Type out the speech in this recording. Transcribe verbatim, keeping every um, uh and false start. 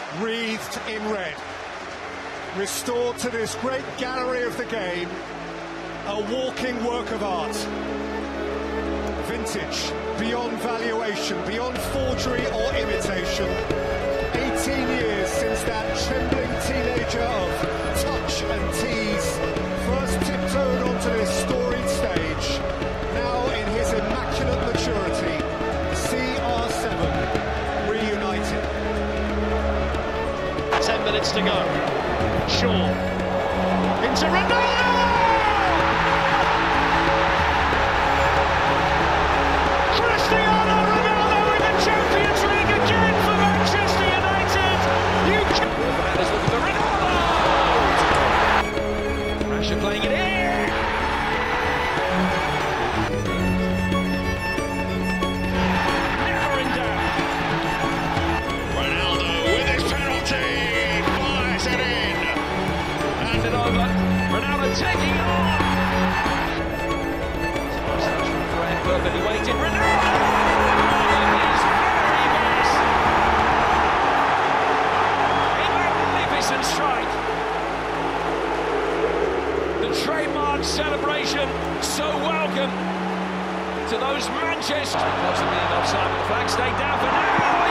wreathed in red, restored to this great gallery of the game, a walking work of art. Vintage, beyond valuation, beyond forgery or imitation. eighteen years since that trembling teenager of touch and tease first tiptoed onto this storied stage. Now in his immaculate maturity, C R seven reunited. Ten minutes to go. Shaw into Ronaldo! Cristiano Ronaldo in the Champions League again for Manchester United. You can. Fernandes looking for Ronaldo. Rashford playing it in. Never in doubt. Ronaldo with his penalty fires it in. Hand it over. Ronaldo taking it on. Perfectly weighted. Ronaldo! His very best. A magnificent strike. The trademark celebration, so welcome to those Manchester. Possibly in offside, but the flag stayed down for now.